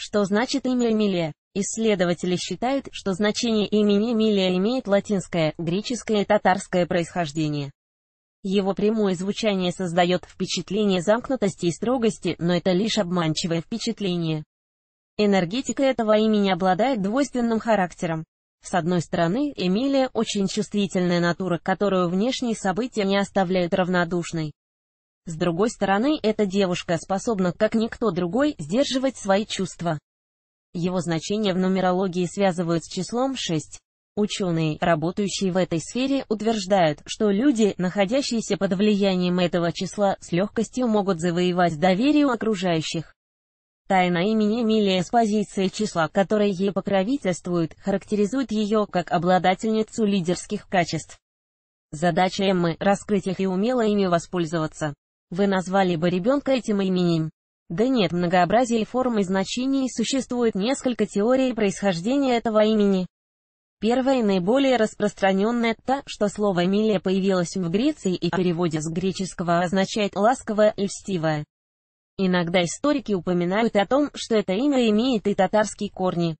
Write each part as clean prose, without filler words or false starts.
Что значит имя Эмилия? Исследователи считают, что значение имени Эмилия имеет латинское, греческое и татарское происхождение. Его прямое звучание создает впечатление замкнутости и строгости, но это лишь обманчивое впечатление. Энергетика этого имени обладает двойственным характером. С одной стороны, Эмилия очень чувствительная натура, которую внешние события не оставляют равнодушной. С другой стороны, эта девушка способна, как никто другой, сдерживать свои чувства. Его значение в нумерологии связывают с числом 6. Ученые, работающие в этой сфере, утверждают, что люди, находящиеся под влиянием этого числа, с легкостью могут завоевать доверие у окружающих. Тайна имени Эмилия с позиции числа, которое ей покровительствует, характеризует ее как обладательницу лидерских качеств. Задача Эммы – раскрыть их и умело ими воспользоваться. Вы назвали бы ребенка этим именем? Да нет, многообразие форм и значений, существует несколько теорий происхождения этого имени. Первая и наиболее распространенная – та, что слово «Эмилия» появилось в Греции и в переводе с греческого означает «ласковая» и «льстивая». Иногда историки упоминают о том, что это имя имеет и татарские корни.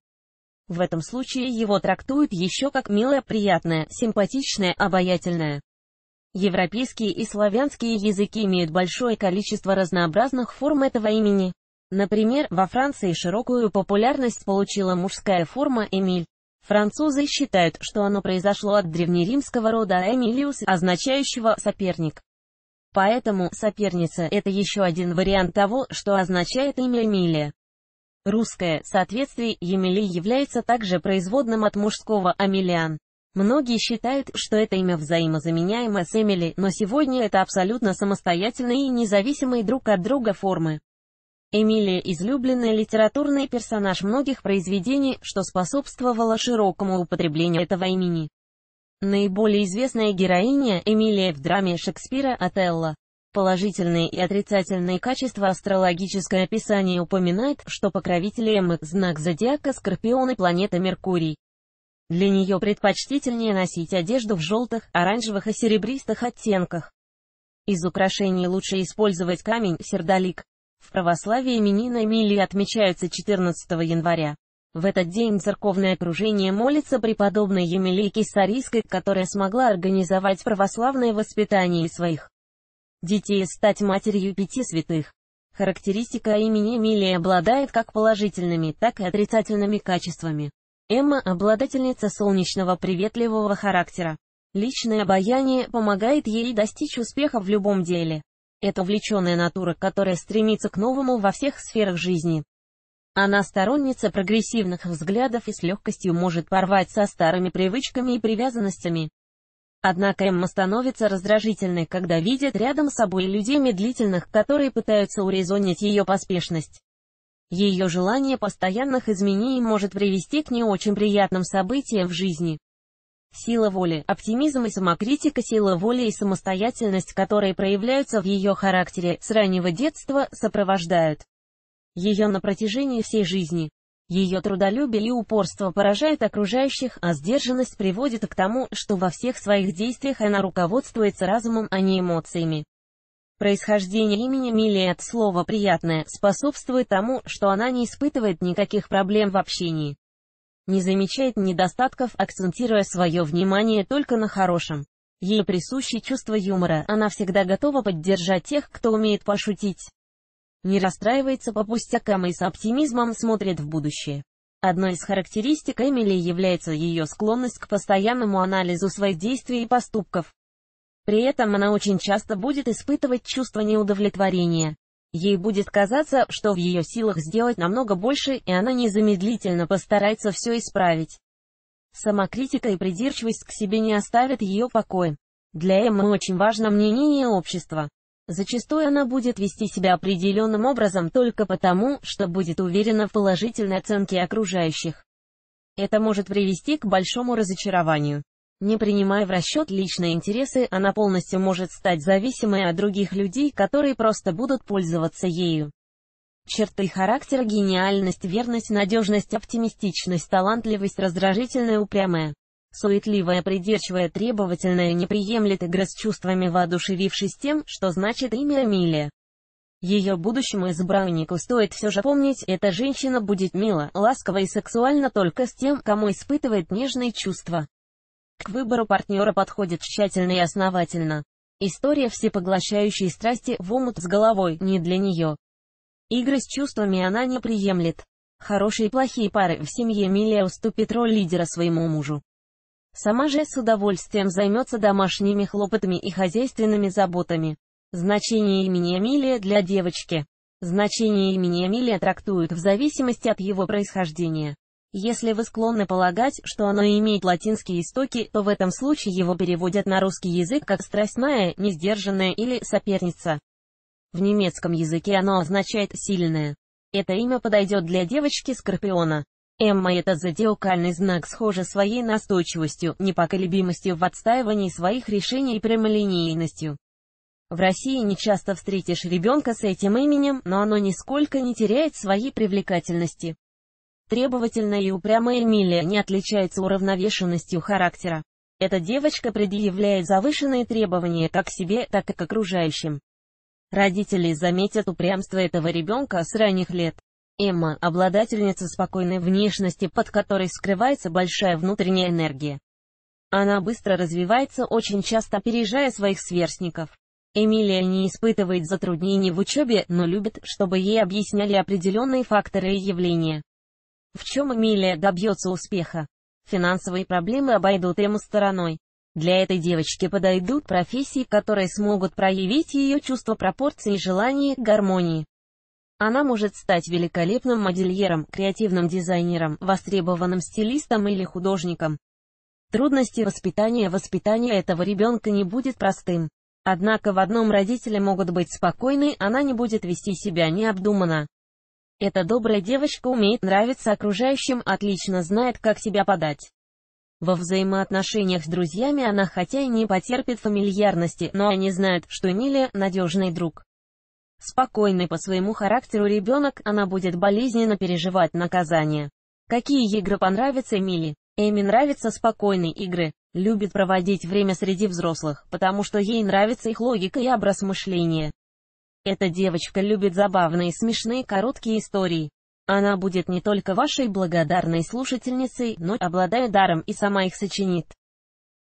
В этом случае его трактуют еще как милое, приятное, симпатичное, обаятельное. Европейские и славянские языки имеют большое количество разнообразных форм этого имени. Например, во Франции широкую популярность получила мужская форма Эмиль. Французы считают, что оно произошло от древнеримского рода Эмилиус, означающего «соперник». Поэтому «соперница» — это еще один вариант того, что означает имя Эмилия. Русское соответствие Емели является также производным от мужского Амелиан. Многие считают, что это имя взаимозаменяемо с Эмили, но сегодня это абсолютно самостоятельные и независимые друг от друга формы. Эмилия – излюбленный литературный персонаж многих произведений, что способствовало широкому употреблению этого имени. Наиболее известная героиня – Эмилия в драме Шекспира «Отелло». Положительные и отрицательные качества астрологическое описание упоминает, что покровитель Эммы – знак зодиака Скорпион и планета Меркурий. Для нее предпочтительнее носить одежду в желтых, оранжевых и серебристых оттенках. Из украшений лучше использовать камень сердолик. В православии именины Эмилии отмечаются 14 января. В этот день церковное окружение молится преподобной Емелии Кесарийской, которая смогла организовать православное воспитание своих детей и стать матерью 5 святых. Характеристика имени Эмилии обладает как положительными, так и отрицательными качествами. Эмма – обладательница солнечного приветливого характера. Личное обаяние помогает ей достичь успеха в любом деле. Это увлеченная натура, которая стремится к новому во всех сферах жизни. Она сторонница прогрессивных взглядов и с легкостью может порвать со старыми привычками и привязанностями. Однако Эмма становится раздражительной, когда видит рядом с собой людей медлительных, которые пытаются урезонить ее поспешность. Ее желание постоянных изменений может привести к не очень приятным событиям в жизни. Сила воли, оптимизм и самокритика, сила воли и самостоятельность, которые проявляются в ее характере, с раннего детства, сопровождают ее на протяжении всей жизни. Ее трудолюбие и упорство поражают окружающих, а сдержанность приводит к тому, что во всех своих действиях она руководствуется разумом, а не эмоциями. Происхождение имени Эмилия от слова «приятное» способствует тому, что она не испытывает никаких проблем в общении. Не замечает недостатков, акцентируя свое внимание только на хорошем. Ей присуще чувство юмора, она всегда готова поддержать тех, кто умеет пошутить. Не расстраивается по пустякам и с оптимизмом смотрит в будущее. Одной из характеристик Эмилии является ее склонность к постоянному анализу своих действий и поступков. При этом она очень часто будет испытывать чувство неудовлетворения. Ей будет казаться, что в ее силах сделать намного больше, и она незамедлительно постарается все исправить. Самокритика и придирчивость к себе не оставят ее покоя. Для Эммы очень важно мнение общества. Зачастую она будет вести себя определенным образом только потому, что будет уверена в положительной оценке окружающих. Это может привести к большому разочарованию. Не принимая в расчет личные интересы, она полностью может стать зависимой от других людей, которые просто будут пользоваться ею. Черты характера: гениальность, верность, надежность, оптимистичность, талантливость, раздражительная, упрямая, суетливая, придирчивая, требовательная, не приемлет игры с чувствами, воодушевившись тем, что значит имя Эмилия. Ее будущему избраннику стоит все же помнить, эта женщина будет мила, ласкова и сексуальна только с тем, кому испытывает нежные чувства. К выбору партнера подходит тщательно и основательно. История всепоглощающей страсти в омут с головой не для нее. Игры с чувствами она не приемлет. Хорошие и плохие пары в семье Эмилия уступит роль лидера своему мужу. Сама же с удовольствием займется домашними хлопотами и хозяйственными заботами. Значение имени Эмилия для девочки. Значение имени Эмилия трактуют в зависимости от его происхождения. Если вы склонны полагать, что оно имеет латинские истоки, то в этом случае его переводят на русский язык как «страстная», «несдержанная» или «соперница». В немецком языке оно означает «сильная». Это имя подойдет для девочки Скорпиона. Эмма — это зодиакальный знак, схожий своей настойчивостью, непоколебимостью в отстаивании своих решений и прямолинейностью. В России не часто встретишь ребенка с этим именем, но оно нисколько не теряет своей привлекательности. Требовательная и упрямая Эмилия не отличается уравновешенностью характера. Эта девочка предъявляет завышенные требования как к себе, так и к окружающим. Родители заметят упрямство этого ребенка с ранних лет. Эмма — обладательница спокойной внешности, под которой скрывается большая внутренняя энергия. Она быстро развивается, очень часто опережая своих сверстников. Эмилия не испытывает затруднений в учебе, но любит, чтобы ей объясняли определенные факторы и явления. В чем Эмилия добьется успеха? Финансовые проблемы обойдут Эмму стороной. Для этой девочки подойдут профессии, которые смогут проявить ее чувство пропорций и желание к гармонии. Она может стать великолепным модельером, креативным дизайнером, востребованным стилистом или художником. Трудности воспитания этого ребенка не будет простым. Однако в одном родители могут быть спокойны, она не будет вести себя необдуманно. Эта добрая девочка умеет нравиться окружающим, отлично знает, как себя подать. Во взаимоотношениях с друзьями она хотя и не потерпит фамильярности, но они знают, что Эмилия – надежный друг. Спокойный по своему характеру ребенок, она будет болезненно переживать наказание. Какие игры понравятся Эмилии? Эми нравятся спокойные игры, любит проводить время среди взрослых, потому что ей нравится их логика и образ мышления. Эта девочка любит забавные, смешные, короткие истории. Она будет не только вашей благодарной слушательницей, но, обладая даром, и сама их сочинит.